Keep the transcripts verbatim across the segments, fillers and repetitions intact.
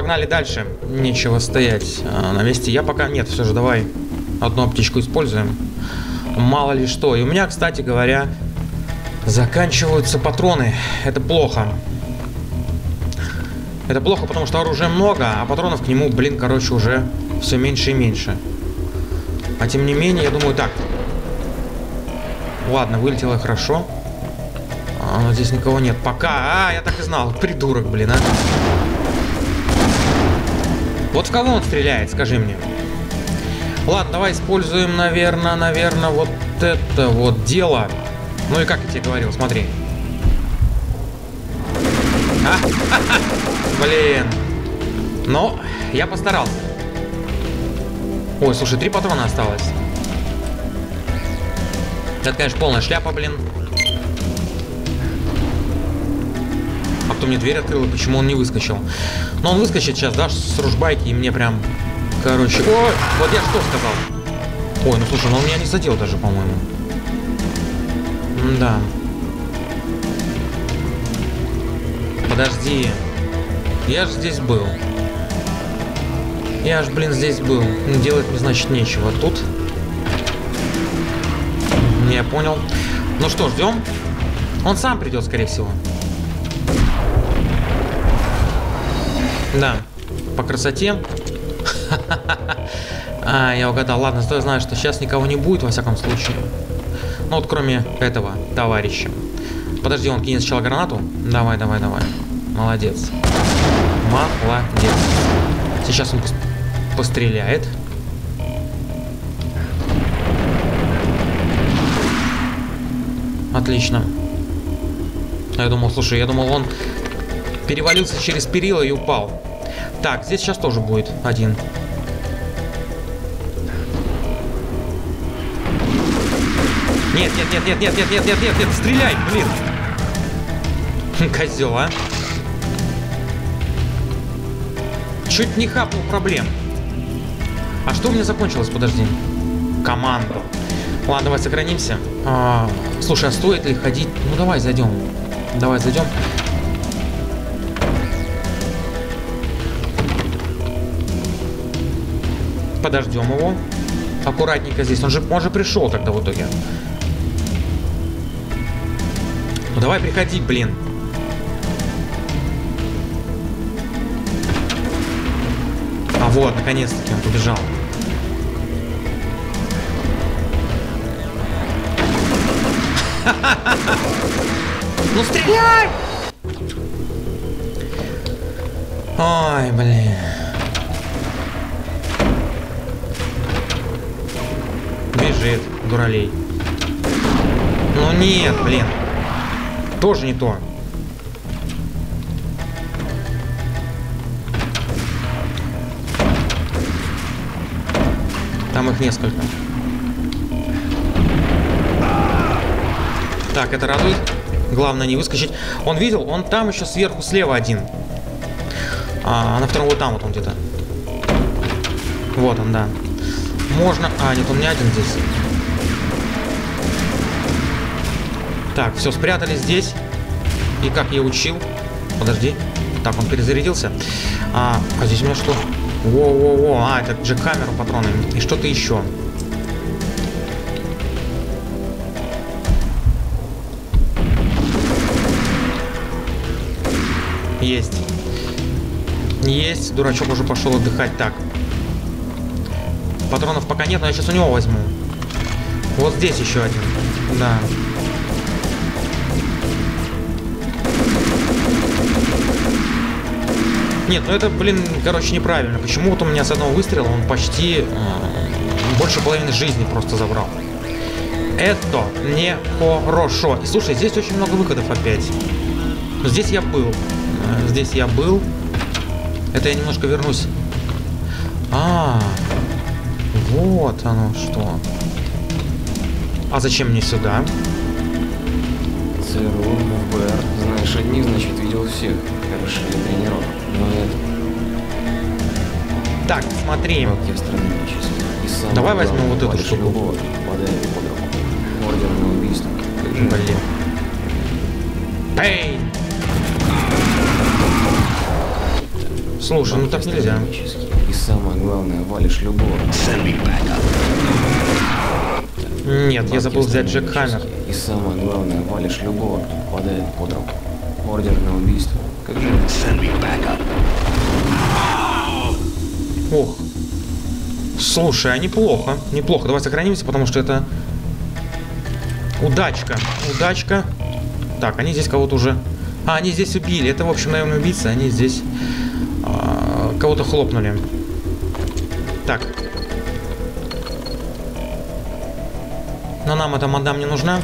погнали дальше. Нечего стоять а, на месте. Я пока... Нет, все же давай одну аптечку используем. Мало ли что. И у меня, кстати говоря, заканчиваются патроны. Это плохо. Это плохо, потому что оружия много, а патронов к нему, блин, короче, уже все меньше и меньше. А тем не менее, я думаю, так. Ладно, вылетело хорошо. А, но здесь никого нет. Пока. А, я так и знал. Придурок, блин, а. Вот в кого он стреляет, скажи мне. Ладно, давай используем, наверное, наверное, вот это вот дело. Ну и как я тебе говорил, смотри. А? Блин. Но я постарался. Ой, слушай, три патрона осталось. Это, конечно, полная шляпа, блин. А кто мне дверь открыл и почему он не выскочил? Но он выскочит сейчас, да, с ружбайки, и мне прям... Короче... Ой, вот я что сказал? Ой, ну слушай, ну он меня не задел даже, по-моему. Да. Подожди. Я же здесь был. Я ж, блин, здесь был. Делать мне, значит, нечего. Тут... Я понял. Ну что, ждем? Он сам придет, скорее всего. Да. По красоте. А, я угадал. Ладно, зато я знаю, что сейчас никого не будет, во всяком случае. Ну вот, кроме этого товарища. Подожди, он кинет сначала гранату. Давай, давай, давай. Молодец. Молодец. Сейчас он постреляет. Отлично. Я думал, слушай, я думал, он перевалился через перила и упал. Так, здесь сейчас тоже будет один. Нет, нет, нет, нет, нет, нет, нет, нет, нет, нет, стреляй, блин. Козел, а. Чуть не хапнул проблем. А что у меня закончилось, подожди? Команду. Ладно, давай сохранимся. А, слушай, а стоит ли ходить? Ну давай зайдем. Давай зайдем. Подождем его. Аккуратненько здесь. Он же, он же пришел тогда в итоге. Ну давай приходи, блин. А вот, наконец-таки он побежал. Ну стреляй! Ой, блин. Бежит, дуралей. Ну нет, блин. Тоже не то. Там их несколько. Так, это радует. Главное не выскочить. Он видел, он там еще сверху слева один. А, на втором вот там вот он где-то. Вот он, да. Можно... А, нет, он не один здесь. Так, все, спрятались здесь. И как я учил... Подожди. Так, он перезарядился. А, а здесь у меня что? Во-во-во. А, это джекхаммер патроны. И что-то еще. Есть. Есть. Дурачок уже пошел отдыхать. Так. Патронов пока нет, но я сейчас у него возьму. Вот здесь еще один. Да. Нет, ну это, блин, короче, неправильно. Почему вот у меня с одного выстрела он почти э, больше половины жизни просто забрал. Это нехорошо. И слушай, здесь очень много выходов опять. Но здесь я был. Э, здесь я был. Это я немножко вернусь. А, вот оно что. А зачем мне сюда? ЦРУ, ФБР. Знаешь одних, значит, видел всех. Хорошо, тренировок. Но это... Так, смотри. Давай возьмем вот эту штуку. Ордер на убийство. Блин. Пей! Слушай, ну так нельзя. И самое главное, валишь любого. Нет, я забыл взять джекхаммер. И самое главное, валишь любого, кто попадает под руку. Ордер на убийство. Как же? Ох. Слушай, а неплохо. Неплохо. Давай сохранимся, потому что это... Удачка. Удачка. Так, они здесь кого-то уже... А, они здесь убили. Это, в общем, наверное, убийцы. Они здесь а, кого-то хлопнули. Так. Но нам эта мадам не нужна.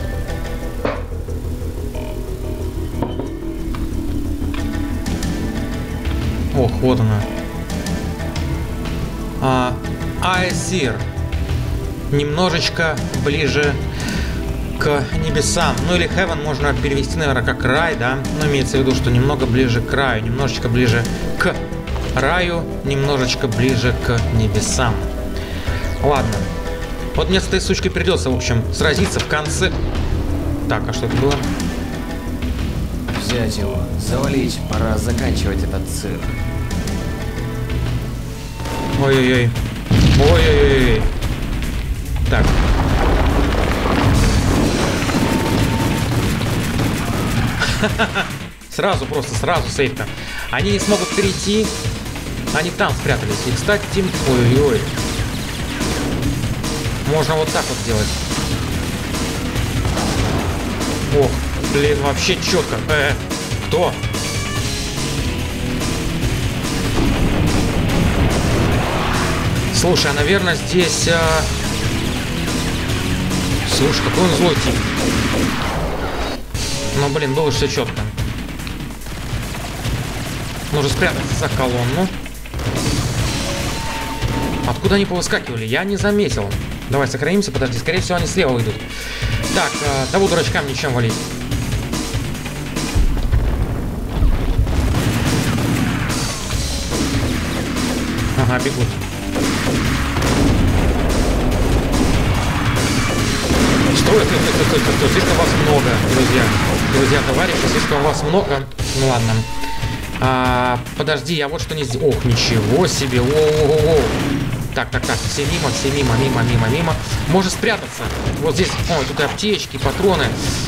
Ох, вот она. А, Айсир. Немножечко ближе к небесам. Ну или Heaven можно перевести, наверное, как рай, да? Но имеется в виду, что немного ближе к раю. Немножечко ближе к раю. Немножечко ближе к небесам. Ладно. Вот мне с этой сучкой придется, в общем, сразиться в конце. Так, а что это было? Взять его, завалить, пора заканчивать этот цирк. Ой-ой-ой. Ой-ой-ой. Так. Сразу, просто сразу сейфка. Они не смогут перейти. Они там спрятались. И, кстати, ой-ой-ой. Можно вот так вот сделать. Ох, блин, вообще четко. Э, кто? Слушай, а, наверное, здесь... А... Слушай, какой он злой тип. Ну, блин, было все четко. Нужно спрятаться за колонну. Откуда они повыскакивали? Я не заметил. Давай сохранимся, подожди. Скорее всего, они слева выйдут. Так, э, того дурачкам ничем валить. Ага, бегут. Стой, стой, стой, стой, стой, стой. Слишком вас много, друзья. Друзья, товарищи, слишком вас много. Ну ладно. А, подожди, я вот что не сделал. Ох, ничего себе. О-о-о-о. Так, так, так, все мимо, все мимо, мимо, мимо, мимо. Можно спрятаться. Вот здесь, ой, тут и аптечки, патроны.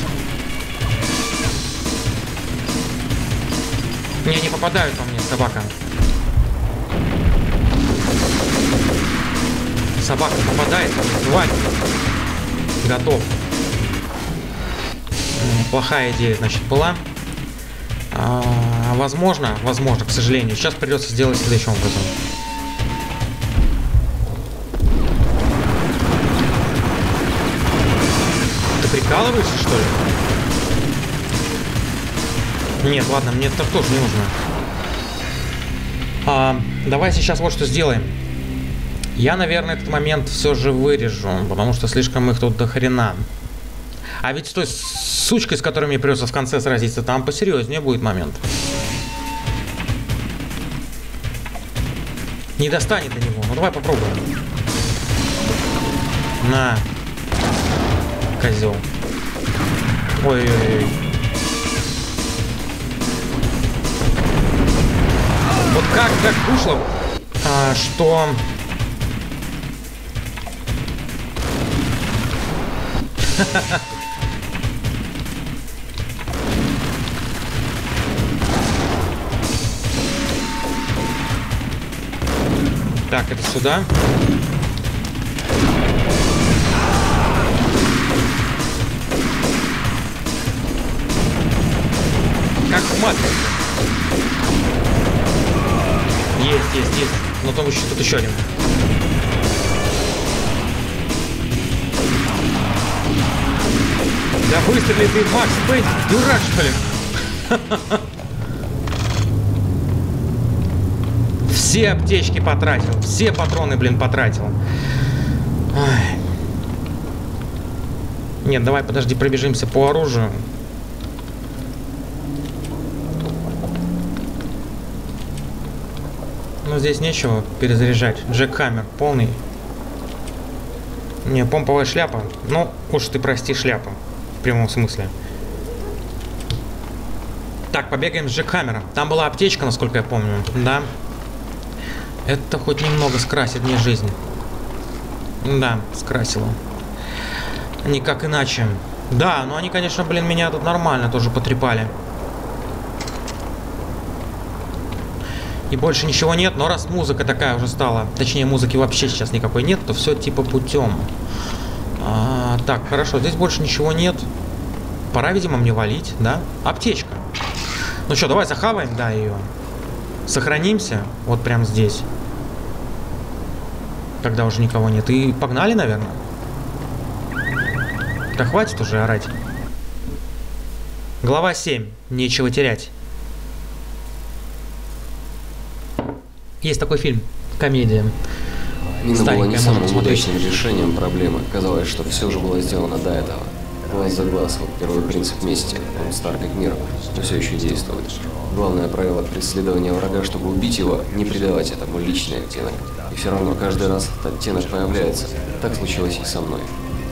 Не, не попадают по мне, собака. Собака попадает, тварь. Готов. Плохая идея, значит, была. А, возможно, возможно, к сожалению. Сейчас придется сделать следующим образом. Прикалываешься, что ли? Нет, ладно, мне это тоже не нужно. А, давай сейчас вот что сделаем. Я, наверное, этот момент все же вырежу, потому что слишком их тут до хрена. А ведь с той сучкой, с которой мне придется в конце сразиться, там посерьезнее будет момент. Не достанет до него. Ну давай попробуем. На. Козел. Ой-ой-ой. Вот как так вышло, а, что... Так, это сюда. Как в матрице. Есть, есть, есть. Но там еще тут еще один. Да выстрели ты, Макс Пейн, дурак, что ли? Все аптечки потратил, все патроны, блин, потратил. Ой. Нет, давай, подожди, пробежимся по оружию. Но здесь нечего перезаряжать. Джекхаммер полный. Не, помповая шляпа. Ну, уж ты прости, шляпа. В прямом смысле. Так. Так, побегаем с Джекхаммером. Там была аптечка, насколько я помню. Да. Это хоть немного скрасит мне жизнь. Да, скрасило. Никак иначе. Да, но они, конечно, блин, меня тут нормально тоже потрепали. И больше ничего нет, но раз музыка такая уже стала, точнее музыки вообще сейчас никакой нет, то все типа путем. А, так, хорошо, здесь больше ничего нет. Пора, видимо, мне валить, да? Аптечка. Ну что, давай захаваем, да, ее. Сохранимся, вот прям здесь. Когда уже никого нет. И погнали, наверное. Да хватит уже орать. Глава семь. Нечего терять. Есть такой фильм. Комедия. Мина была не самым удачным решением проблемы. Казалось, что все же было сделано до этого. Глаз за глаз, вот первый принцип мести. Он стар как мир, но все еще действует. Главное правило преследования врага, чтобы убить его, не придавать этому личный оттенок. И все равно каждый раз этот оттенок появляется. Так случилось и со мной.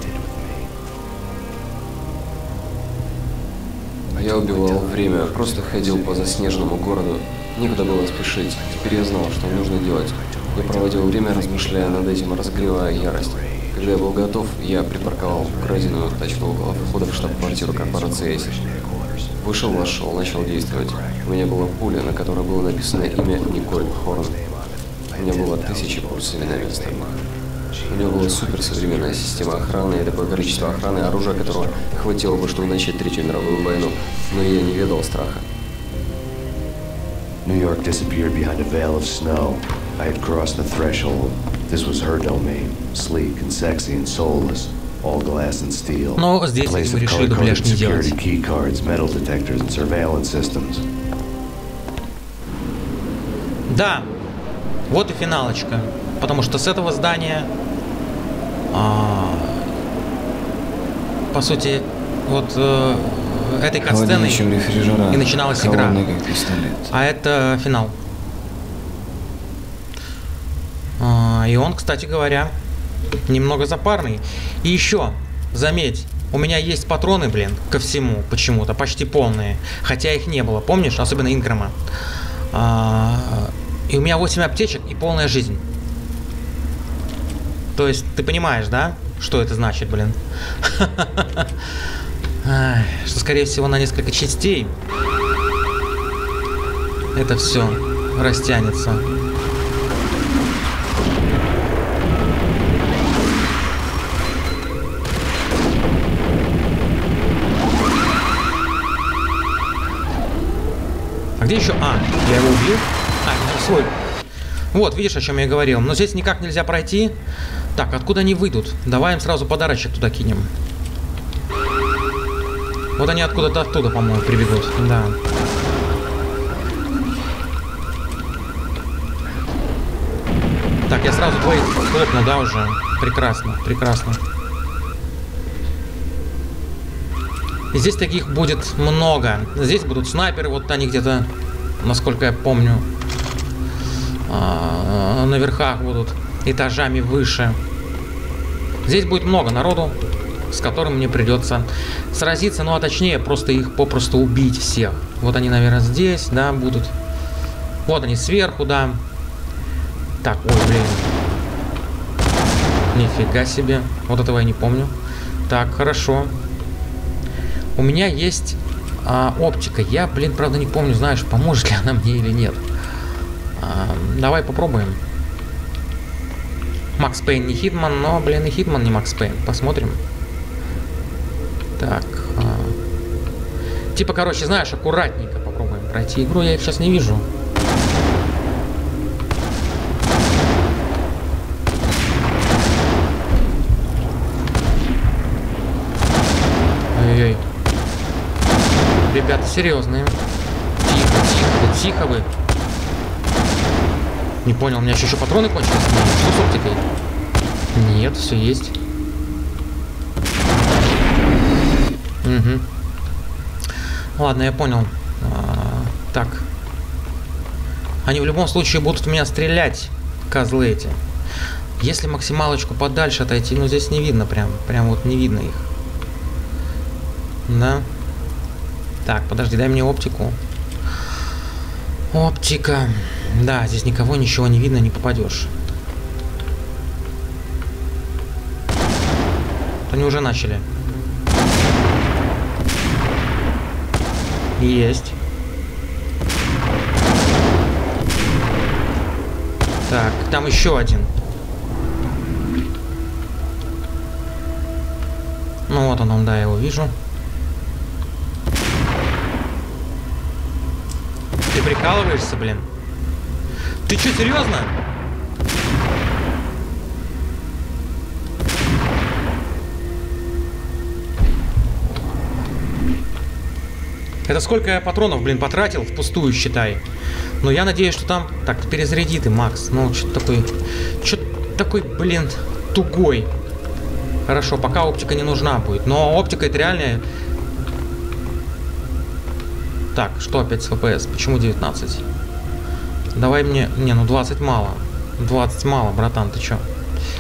Я убивал время, просто ходил по заснеженному городу. Некуда было спешить. Теперь я знал, что нужно делать. Я проводил время, размышляя над этим, разогревая ярость. Когда я был готов, я припарковал украденную тачку около входа в штаб-квартиру корпорации Эйсис. Вышел, вошел, начал действовать. У меня была пуля, на которой было написано имя Николь Хорн. У меня было тысячи пуль с именами остальных. У него была суперсовременная система охраны и такое количество охраны, оружия которого хватило бы, чтобы начать Третью мировую войну. Но я не ведал страха. New York disappeared behind a veil of snow. I had crossed the threshold. This was her domain, sleek and sexy and soulless, all glass and steel. Но здесь мы решили дубляж не делать. Key cards, metal detectors and surveillance systems. Да, вот и финалочка, потому что с этого здания, а, по сути, вот э, этой катсценой и начиналась игра. А это финал. А, и он, кстати говоря, немного запарный. И еще, заметь, у меня есть патроны, блин, ко всему почему-то, почти полные. Хотя их не было, помнишь? Особенно Инграма. А, и у меня восемь аптечек и полная жизнь. То есть, ты понимаешь, да? Что это значит, блин? Что, скорее всего, на несколько частей это все растянется. А где еще? А, я его убил? А, это свой. Вот, видишь, о чем я говорил. Но здесь никак нельзя пройти. Так, откуда они выйдут? Давай им сразу подарочек туда кинем. Вот они откуда-то оттуда, по-моему, прибегут. Да. Так, я сразу двоих хлопну, да, уже? Прекрасно, прекрасно. И здесь таких будет много. Здесь будут снайперы, вот они где-то, насколько я помню, на верхах будут, этажами выше. Здесь будет много народу, с которым мне придется сразиться, ну а точнее просто их попросту убить всех. Вот они, наверное, здесь, да, будут. Вот они сверху, да. Так, ой, блин. Нифига себе. Вот этого я не помню. Так, хорошо. У меня есть а, оптика. Я, блин, правда не помню, знаешь, поможет ли она мне или нет. А, давай попробуем. Макс Пейн не Хитман, но, блин, и Хитман не Макс Пейн. Посмотрим. Так. А... Типа, короче, знаешь, аккуратненько попробуем пройти игру. Я их сейчас не вижу. Ой-ой. Ребята серьезные. Тихо, тихо, да тихо вы. Не понял, у меня еще, еще патроны кончились? Что с оптикой? Нет, все есть. Угу. Ладно, я понял. А, так. Они в любом случае будут в меня стрелять, козлы эти. Если максималочку подальше отойти, ну здесь не видно прям. Прям вот не видно их. Да. Так, подожди, дай мне оптику. Оптика. Да, здесь никого, ничего не видно, не попадешь. Они уже начали. Есть. Так, там еще один. Ну вот он, да, я его вижу. Ты прикалываешься, блин? Ты что, серьезно? Это сколько я патронов, блин, потратил впустую, считай. Но я надеюсь, что там... Так, перезаряди ты, Макс. Ну, что-то такой... Что-то такой, блин, тугой. Хорошо, пока оптика не нужна будет. Но оптика это реальная... Так, что опять с эф пи эс? Почему девятнадцать? Давай мне... Не, ну двадцать мало. двадцать мало, братан, ты чё?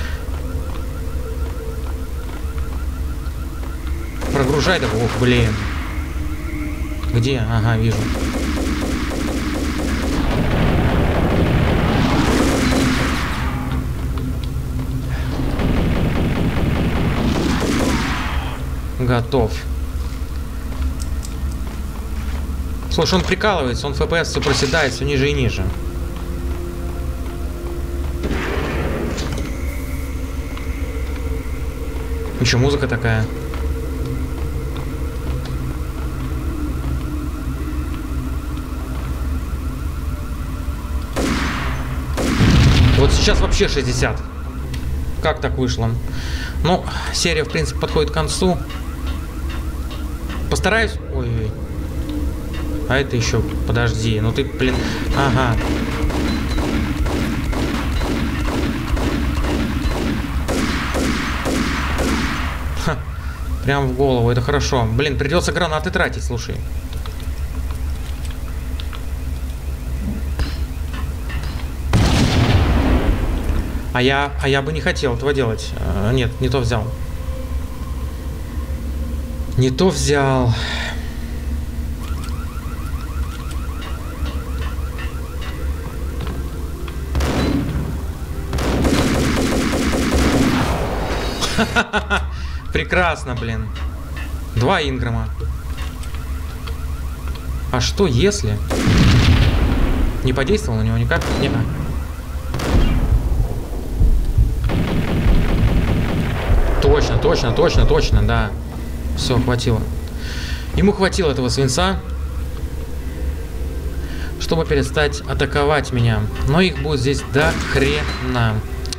Прогружай, да, ох, блин. Где? Ага, вижу. Готов. Слушай, он прикалывается, он эф пи эс все проседает все ниже и ниже. Еще музыка такая. Вот сейчас вообще шестьдесят. Как так вышло? Ну, серия, в принципе, подходит к концу. Постараюсь... Ой-ой. А это еще... Подожди. Ну ты, блин... Ага. Ха. Прям в голову. Это хорошо. Блин, придется гранаты тратить, слушай. А я, а я бы не хотел этого делать. А, нет, не то взял. Не то взял. Прекрасно, блин. Два инграма. А что если? Не подействовал на него никак? Нет. Точно, точно, точно, точно, да. Все, хватило. Ему хватило этого свинца, чтобы перестать атаковать меня. Но их будет здесь до хрена.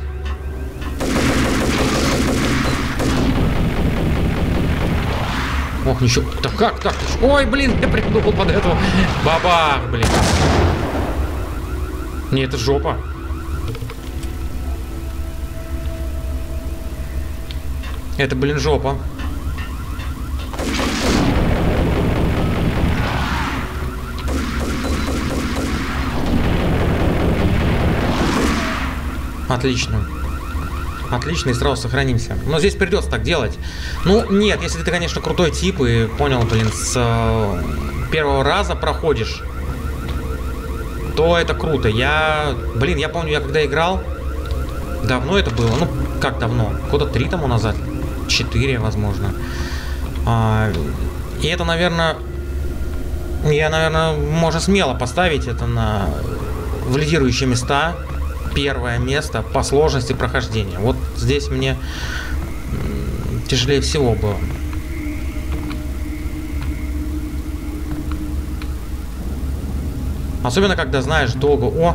Ох, ничего. Да как так? Ой, блин, я придумал под эту. Бабах, блин. Не, это жопа. Это, блин, жопа. Отлично. Отлично, и сразу сохранимся. Но здесь придется так делать. Ну, нет, если ты, конечно, крутой тип и понял, блин, с э, первого раза проходишь, то это круто. Я, блин, я помню, я когда играл, давно это было, ну, как давно? Года три тому назад, четыре, возможно. А, и это, наверное, я, наверное, можно смело поставить это на в лидирующие места. Первое место по сложности прохождения. Вот здесь мне тяжелее всего было. Особенно, когда знаешь долго... О!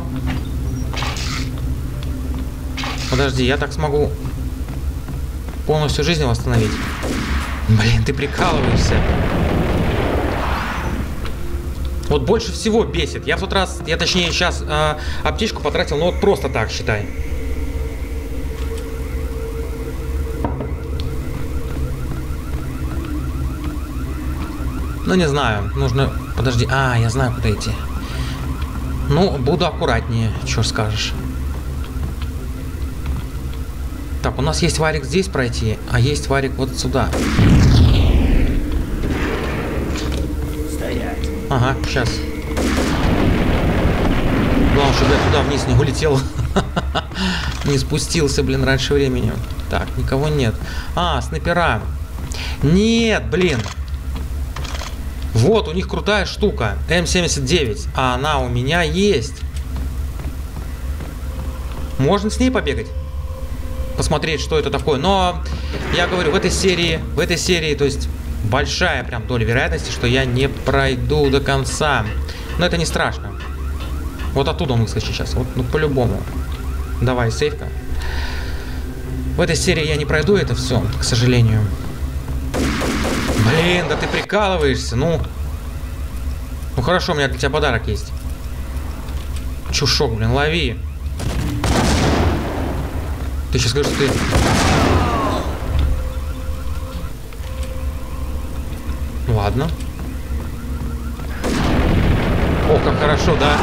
Подожди, я так смогу полностью жизнь восстановить. Блин, ты прикалываешься. Вот больше всего бесит. Я в тот раз, я точнее сейчас э, аптечку потратил, ну вот просто так, считай. Ну не знаю, нужно... Подожди, а, я знаю, куда идти. Ну, буду аккуратнее, что скажешь. Так, у нас есть варик здесь пройти, а есть варик вот сюда. Ага, сейчас. Главное, чтобы я туда вниз не улетел. Не спустился, блин, раньше времени. Так, никого нет. А, снайпера. Нет, блин. Вот, у них крутая штука. эм семьдесят девять. А она у меня есть. Можно с ней побегать? Посмотреть, что это такое. Но, я говорю, в этой серии, в этой серии, то есть, большая прям доля вероятности, что я не пройду до конца. Но это не страшно. Вот оттуда он выскочит сейчас. Вот, ну, по-любому. Давай, сейфка. В этой серии я не пройду это все, к сожалению. Блин, да ты прикалываешься, ну. Ну хорошо, у меня для тебя подарок есть. Чушок, блин, лови. Ты сейчас скажешь, что ты... Ладно. О, как хорошо, да?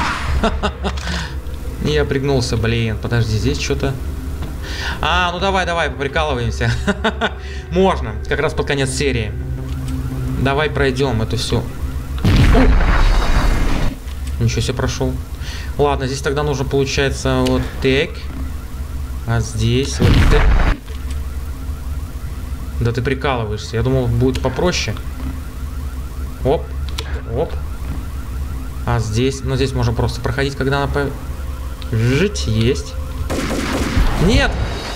Я пригнулся, блин. Подожди, здесь что-то... А, ну давай, давай, поприкалываемся. Можно, как раз под конец серии. Давай пройдем эту всю. Ничего себе, прошел. Ладно, здесь тогда нужно, получается, вот так. А здесь вот так. Да ты прикалываешься. Я думал, будет попроще. Оп, оп. А здесь, ну здесь можно просто проходить, когда она по... Жить есть. Нет!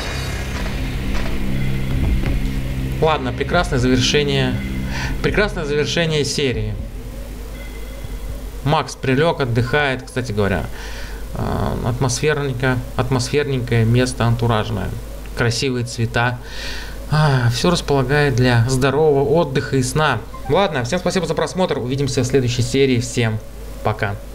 Ладно, прекрасное завершение. Прекрасное завершение серии. Макс прилег, отдыхает. Кстати говоря, атмосферненько, атмосферненькое место, антуражное. Красивые цвета. А, все располагает для здорового отдыха и сна. Ладно, всем спасибо за просмотр. Увидимся в следующей серии. Всем пока.